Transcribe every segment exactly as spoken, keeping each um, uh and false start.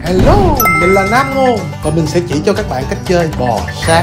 Hello, mình là Nam Ngô và mình sẽ chỉ cho các bạn cách chơi bò sát.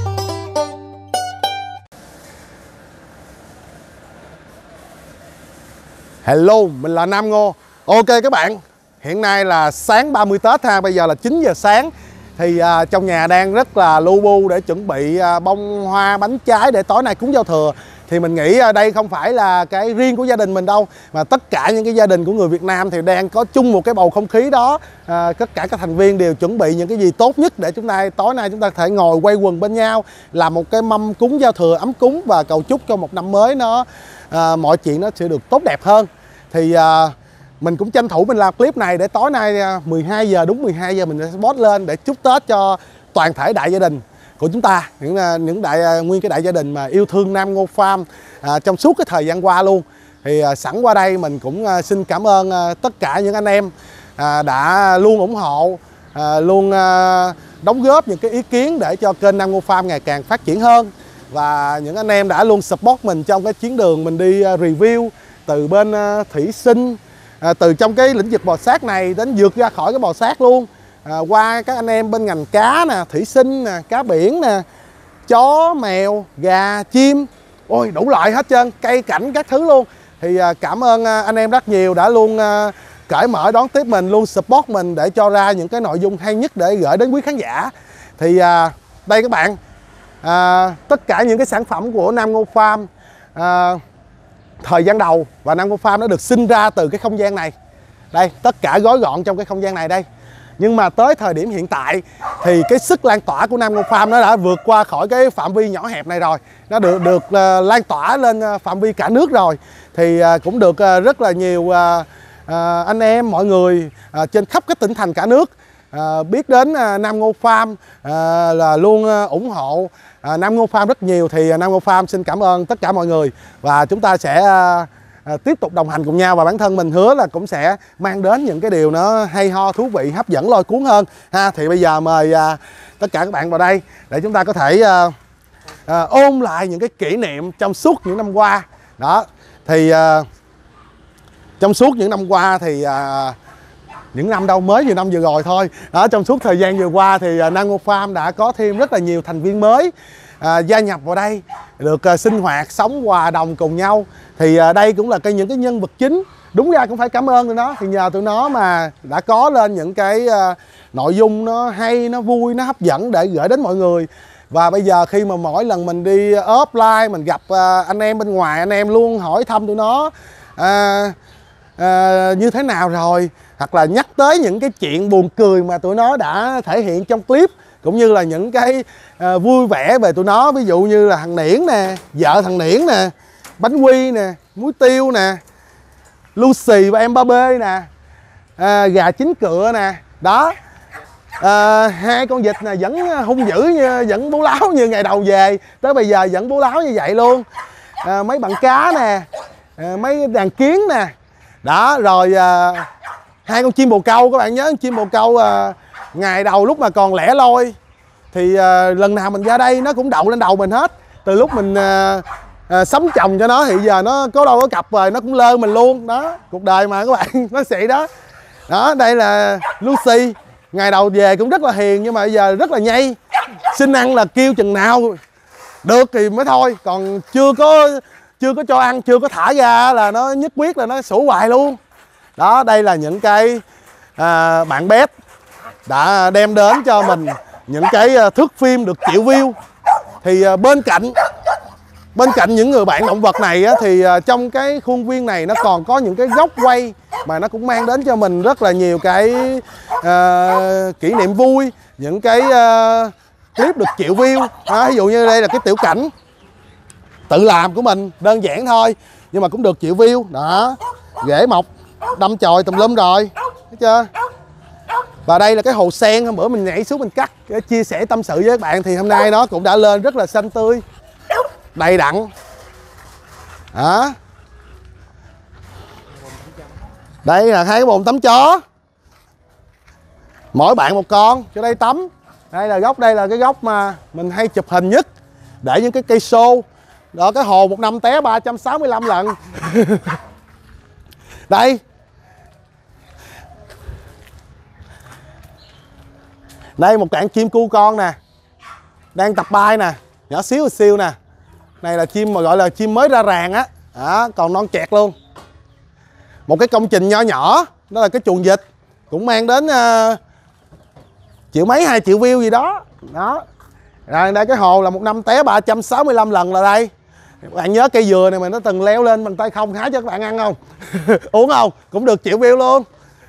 Hello, mình là Nam Ngô. Ok các bạn, hiện nay là sáng ba mươi Tết ha, bây giờ là chín giờ sáng. Thì à, trong nhà đang rất là lu bu để chuẩn bị à, bông hoa bánh trái để tối nay cúng giao thừa. Thì mình nghĩ à, đây không phải là cái riêng của gia đình mình đâu, mà tất cả những cái gia đình của người Việt Nam thì đang có chung một cái bầu không khí đó. à, Tất cả các thành viên đều chuẩn bị những cái gì tốt nhất để chúng ta tối nay chúng ta có thể ngồi quay quần bên nhau, làm một cái mâm cúng giao thừa ấm cúng và cầu chúc cho một năm mới nó à, mọi chuyện nó sẽ được tốt đẹp hơn. Thì à, mình cũng tranh thủ mình làm clip này để tối nay mười hai giờ, đúng mười hai giờ mình sẽ post lên để chúc Tết cho toàn thể đại gia đình của chúng ta, những những đại nguyên cái đại gia đình mà yêu thương Nam Ngô Farm à, trong suốt cái thời gian qua luôn. Thì à, sẵn qua đây mình cũng à, xin cảm ơn à, tất cả những anh em à, đã luôn ủng hộ, à, luôn à, đóng góp những cái ý kiến để cho kênh Nam Ngô Farm ngày càng phát triển hơn. Và những anh em đã luôn support mình trong cái chuyến đường mình đi à, review từ bên à, thủy sinh, à, từ trong cái lĩnh vực bò sát này đến vượt ra khỏi cái bò sát luôn, à, qua các anh em bên ngành cá nè, thủy sinh nè, cá biển nè, chó, mèo, gà, chim, ôi đủ loại hết trơn, cây cảnh các thứ luôn. Thì à, cảm ơn à, anh em rất nhiều đã luôn à, cởi mở đón tiếp mình, luôn support mình để cho ra những cái nội dung hay nhất để gửi đến quý khán giả. Thì à, đây các bạn, à, tất cả những cái sản phẩm của Nam Ngô Farm à, thời gian đầu và Nam Ngô Farm nó được sinh ra từ cái không gian này. Đây, tất cả gói gọn trong cái không gian này đây. Nhưng mà tới thời điểm hiện tại thì cái sức lan tỏa của Nam Ngô Farm nó đã vượt qua khỏi cái phạm vi nhỏ hẹp này rồi. Nó được được uh, lan tỏa lên uh, phạm vi cả nước rồi. Thì uh, cũng được uh, rất là nhiều uh, uh, anh em, mọi người uh, trên khắp các tỉnh thành cả nước uh, biết đến uh, Nam Ngô Farm, uh, là luôn uh, ủng hộ uh, Nam Ngô Farm rất nhiều. Thì uh, Nam Ngô Farm xin cảm ơn tất cả mọi người. Và chúng ta sẽ uh, À, tiếp tục đồng hành cùng nhau, và bản thân mình hứa là cũng sẽ mang đến những cái điều nó hay ho, thú vị, hấp dẫn, lôi cuốn hơn ha. Thì bây giờ mời à, tất cả các bạn vào đây để chúng ta có thể à, à, ôn lại những cái kỷ niệm trong suốt những năm qua đó. Thì à, trong suốt những năm qua thì à, những năm đâu mới vừa năm vừa rồi thôi đó, trong suốt thời gian vừa qua thì à, Nam Ngô Farm đã có thêm rất là nhiều thành viên mới à, gia nhập vào đây, được à, sinh hoạt sống hòa đồng cùng nhau. Thì à, đây cũng là cái những cái nhân vật chính, đúng ra cũng phải cảm ơn tụi nó. Thì nhờ tụi nó mà đã có lên những cái à, nội dung nó hay, nó vui, nó hấp dẫn để gửi đến mọi người. Và bây giờ khi mà mỗi lần mình đi offline, mình gặp à, anh em bên ngoài, anh em luôn hỏi thăm tụi nó à, à, như thế nào rồi, hoặc là nhắc tới những cái chuyện buồn cười mà tụi nó đã thể hiện trong clip, cũng như là những cái à, vui vẻ về tụi nó. Ví dụ như là thằng Niễn nè, vợ thằng Niễn nè, bánh quy nè, muối tiêu nè, Lucy và em ba bê nè, à, gà chín cựa nè đó, à, hai con vịt nè vẫn hung dữ như, vẫn bố láo như ngày đầu về, tới bây giờ vẫn bố láo như vậy luôn. À, mấy bạn cá nè, à, mấy đàn kiến nè đó. Rồi à, hai con chim bồ câu, các bạn nhớ chim bồ câu à, ngày đầu lúc mà còn lẻ loi thì à, lần nào mình ra đây nó cũng đậu lên đầu mình hết. Từ lúc mình à, à, sắm chồng cho nó thì giờ nó có đâu có cặp rồi nó cũng lơ mình luôn đó. Cuộc đời mà các bạn, nó xị đó. Đó, đây là Lucy, ngày đầu về cũng rất là hiền nhưng mà bây giờ rất là nhây, xin ăn là kêu chừng nào được thì mới thôi, còn chưa có chưa có cho ăn, chưa có thả ra là nó nhất quyết là nó sủa hoài luôn đó. Đây là những cái à, bạn bét đã đem đến cho mình những cái thước phim được triệu view. Thì à, bên cạnh bên cạnh những người bạn động vật này á, thì à, trong cái khuôn viên này nó còn có những cái góc quay mà nó cũng mang đến cho mình rất là nhiều cái à, kỷ niệm vui, những cái à, clip được triệu view à, ví dụ như đây là cái tiểu cảnh tự làm của mình, đơn giản thôi nhưng mà cũng được triệu view đó. Rễ mọc đâm chồi tùm lum rồi, thấy chưa. Và đây là cái hồ sen hôm bữa mình nhảy xuống mình cắt để chia sẻ tâm sự với các bạn, thì hôm nay nó cũng đã lên rất là xanh tươi, đầy đặn đó. Đây là hai cái bồn tắm chó, mỗi bạn một con cho đây tắm. Đây là góc, đây là cái góc mà mình hay chụp hình nhất để những cái cây xô đó. Cái hồ một năm té ba trăm sáu mươi lăm lần. Đây Đây một cạn chim cu con nè, đang tập bay nè, nhỏ xíu xíu nè. Này là chim mà gọi là chim mới ra ràng á, đó, còn non chẹt luôn. Một cái công trình nho nhỏ, đó là cái chuồng vịt, cũng mang đến uh, triệu mấy hai triệu view gì đó. Đó. Rồi đây cái hồ là một năm té ba trăm sáu mươi lăm lần là đây. Các bạn nhớ cây dừa này mà nó từng leo lên bằng tay không hái cho các bạn ăn không? Uống không? Cũng được triệu view luôn.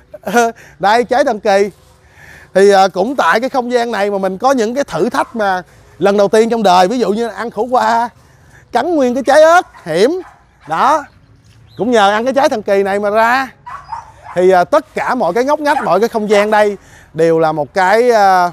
Đây trái thần kỳ. Thì uh, cũng tại cái không gian này mà mình có những cái thử thách mà lần đầu tiên trong đời. Ví dụ như ăn khổ qua, cắn nguyên cái trái ớt hiểm. Đó. Cũng nhờ ăn cái trái thần kỳ này mà ra. Thì uh, tất cả mọi cái ngóc ngách, mọi cái không gian đây đều là một cái uh,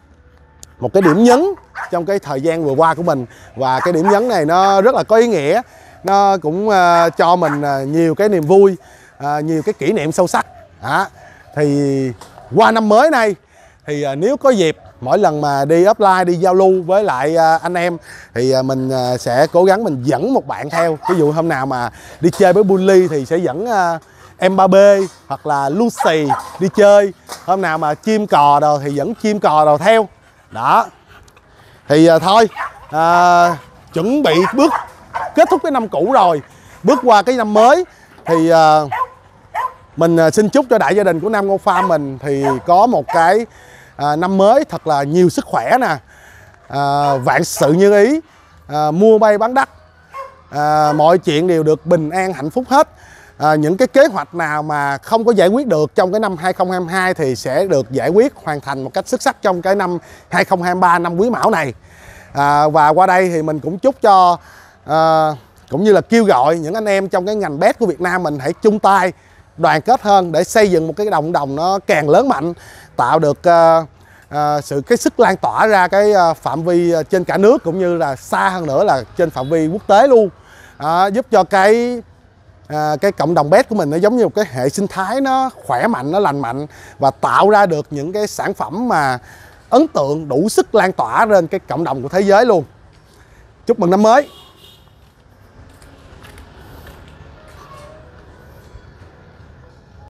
một cái điểm nhấn trong cái thời gian vừa qua của mình. Và cái điểm nhấn này nó rất là có ý nghĩa. Nó cũng uh, cho mình uh, nhiều cái niềm vui, uh, nhiều cái kỷ niệm sâu sắc. Đó. Thì qua năm mới này thì uh, nếu có dịp mỗi lần mà đi offline, đi giao lưu với lại uh, anh em thì uh, mình uh, sẽ cố gắng mình dẫn một bạn theo. Ví dụ hôm nào mà đi chơi với Bully thì sẽ dẫn uh, Mbappé hoặc là Lucy đi chơi. Hôm nào mà chim cò đồ thì dẫn chim cò đồ theo. Đó. Thì uh, thôi uh, chuẩn bị bước kết thúc cái năm cũ rồi, bước qua cái năm mới thì uh, mình uh, xin chúc cho đại gia đình của Nam Ngô Farm mình thì có một cái uh, năm mới thật là nhiều sức khỏe nè, uh, vạn sự như ý, uh, mua bay bán đắt, uh, mọi chuyện đều được bình an hạnh phúc hết. À, những cái kế hoạch nào mà không có giải quyết được trong cái năm hai không hai hai thì sẽ được giải quyết hoàn thành một cách xuất sắc trong cái năm hai không hai ba, năm Quý Mão này. À, và qua đây thì mình cũng chúc cho à, cũng như là kêu gọi những anh em trong cái ngành pet của Việt Nam mình hãy chung tay đoàn kết hơn để xây dựng một cái đồng đồng nó càng lớn mạnh, tạo được à, à, sự cái sức lan tỏa ra cái à, phạm vi trên cả nước cũng như là xa hơn nữa là trên phạm vi quốc tế luôn. À, giúp cho cái À, cái cộng đồng pet của mình nó giống như một cái hệ sinh thái nó khỏe mạnh, nó lành mạnh và tạo ra được những cái sản phẩm mà ấn tượng đủ sức lan tỏa lên cái cộng đồng của thế giới luôn. Chúc mừng năm mới.